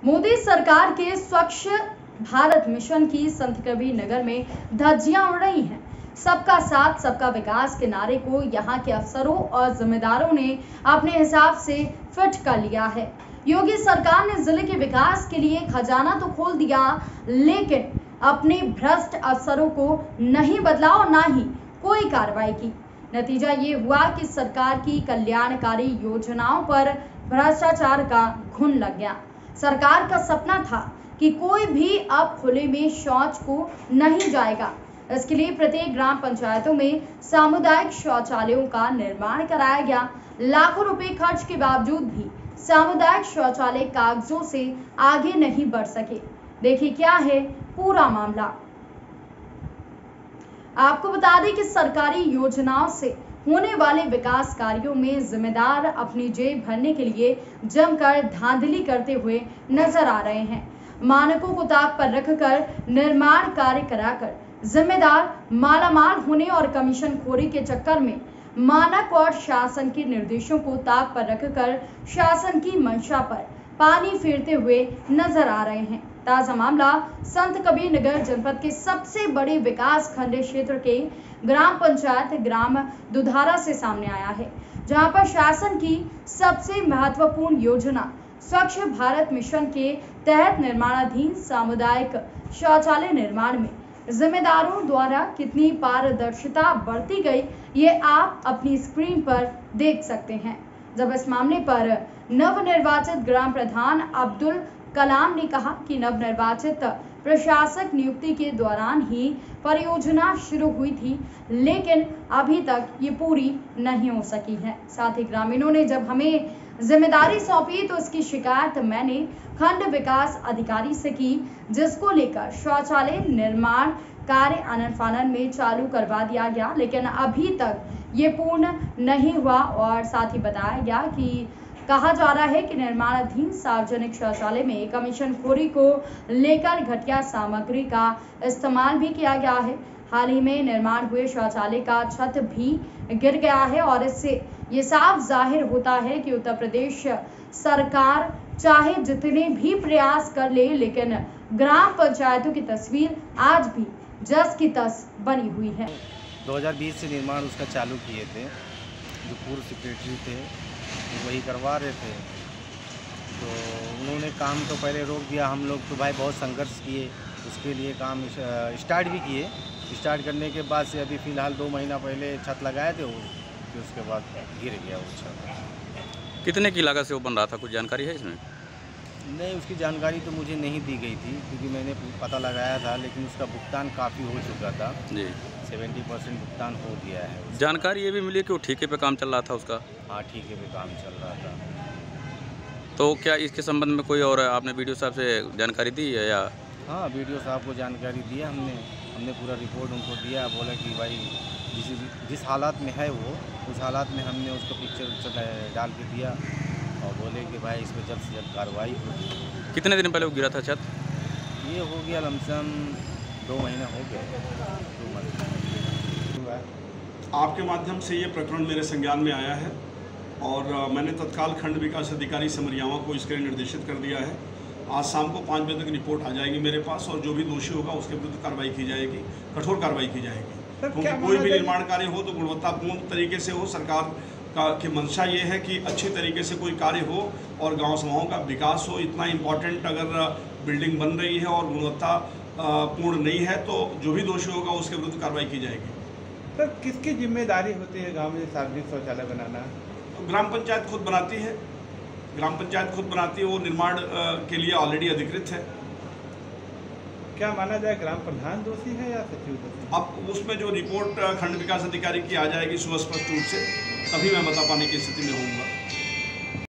मोदी सरकार के स्वच्छ भारत मिशन की संत कबीर नगर में धज्जियां उड़ रही हैं। सबका साथ सबका विकास के नारे को यहां के अफसरों और जिम्मेदारों ने अपने हिसाब से फिट कर लिया है। योगी सरकार ने जिले के विकास के लिए खजाना तो खोल दिया, लेकिन अपने भ्रष्ट अफसरों को नहीं बदला और ना ही कोई कार्रवाई की। नतीजा ये हुआ कि सरकार की कल्याणकारी योजनाओं पर भ्रष्टाचार का घुन लग गया। सरकार का सपना था कि कोई भी अब खुले में शौच को नहीं जाएगा। इसके लिए प्रत्येक ग्राम पंचायतों में सामुदायिक शौचालयों का निर्माण कराया गया। लाखों रुपए खर्च के बावजूद भी सामुदायिक शौचालय कागजों से आगे नहीं बढ़ सके। देखिए क्या है पूरा मामला। आपको बता दें कि सरकारी योजनाओं से होने वाले विकास कार्यों में जिम्मेदार अपनी जेब भरने के लिए जमकर धांधली करते हुए नजर आ रहे हैं। मानकों को ताक पर रखकर निर्माण कार्य कराकर जिम्मेदार मालामाल होने और कमीशन खोरी के चक्कर में मानक और शासन के निर्देशों को ताक पर रखकर शासन की मंशा पर पानी फेरते हुए नजर आ रहे हैं। ताजा मामला संत कबीर नगर जनपद के सबसे बड़े विकास खंड क्षेत्र के ग्राम पंचायत ग्राम दुधारा से सामने आया है, जहां पर शासन की सबसे महत्वपूर्ण योजना स्वच्छ भारत मिशन के तहत निर्माणाधीन सामुदायिक शौचालय निर्माण में जिम्मेदारों द्वारा कितनी पारदर्शिता बरती गई, ये आप अपनी स्क्रीन पर देख सकते हैं। जब इस मामले पर नवनिर्वाचित ग्राम प्रधान अब्दुल कलाम ने कहा कि नवनिर्वाचित प्रशासक नियुक्ति के दौरान ही परियोजना शुरू हुई थी, लेकिन अभी तक ये पूरी नहीं हो सकी है। साथ ही ग्रामीणों ने जब हमें जिम्मेदारी सौंपी तो इसकी शिकायत मैंने खंड विकास अधिकारी से की, जिसको लेकर शौचालय निर्माण कार्य आनन फानन में चालू करवा दिया गया, लेकिन अभी तक ये पूर्ण नहीं हुआ। और साथ ही बताया गया कि कहा जा रहा है कि निर्माणाधीन सार्वजनिक शौचालय में कमीशन खोरी को लेकर घटिया सामग्री का इस्तेमाल भी किया गया है। हाल ही में निर्माण हुए शौचालय का छत भी गिर गया है और इससे ये साफ जाहिर होता है कि उत्तर प्रदेश सरकार चाहे जितने भी प्रयास कर ले, लेकिन ग्राम पंचायतों की तस्वीर आज भी जस की तस बनी हुई है। 2020 से निर्माण उसका चालू किए थे, जो पूर्व सेक्रेटरी थे वही करवा रहे थे, तो उन्होंने काम तो पहले रोक दिया। हम लोग तो भाई बहुत संघर्ष किए, उसके लिए काम स्टार्ट भी किए। स्टार्ट करने के बाद से अभी फ़िलहाल 2 महीना पहले छत लगाए थे, फिर उसके बाद गिर गया वो छत। कितने की लागत से वो बन रहा था, कुछ जानकारी है इसमें? नहीं, उसकी जानकारी तो मुझे नहीं दी गई थी, क्योंकि मैंने पता लगाया था, लेकिन उसका भुगतान काफ़ी हो चुका था जी। 70% भुगतान हो दिया है। जानकारी ये भी मिली कि वो ठेके पे काम चल रहा था उसका? हाँ, ठेके पे काम चल रहा था। तो क्या इसके संबंध में कोई और आपने वीडियो साहब से जानकारी दी है या? हाँ, वीडियो साहब को जानकारी दिया हमने पूरा रिपोर्ट उनको दिया। बोला कि भाई जिस हालात में है वो, उस हालात में हमने उसको पिक्चर डाल के दिया और बोले कि भाई इस पर जल्द से जल्द कार्रवाई हो। कितने दिन पहले वो गिरा था छत? ये हो गया लमसम 2 महीना हो गया। आपके माध्यम से ये प्रकरण मेरे संज्ञान में आया है और मैंने तत्काल खंड विकास अधिकारी समरियावा को इसके लिए निर्देशित कर दिया है। आज शाम को 5 बजे तक रिपोर्ट आ जाएगी मेरे पास और जो भी दोषी होगा उसके विरुद्ध कार्रवाई की जाएगी, कठोर कार्रवाई की जाएगी। क्योंकि कोई भी निर्माण कार्य हो तो गुणवत्तापूर्ण तरीके से हो। सरकार की मंशा ये है कि अच्छी तरीके से कोई कार्य हो और गांव समाओं का विकास हो। इतना इम्पोर्टेंट अगर बिल्डिंग बन रही है और गुणवत्ता पूर्ण नहीं है तो जो भी दोषी होगा उसके विरुद्ध कार्रवाई की जाएगी। सर, किसकी जिम्मेदारी होती है गांव में सार्वजनिक शौचालय बनाना? तो ग्राम पंचायत खुद बनाती है। ग्राम पंचायत खुद बनाती है, वो निर्माण के लिए ऑलरेडी अधिकृत है। क्या माना जाए, ग्राम प्रधान दोषी है या सचिव दोषी? अब उसमें जो रिपोर्ट खंड विकास अधिकारी की आ जाएगी सुस्पष्ट रूप से, तभी मैं बता पाने की स्थिति में होऊंगा।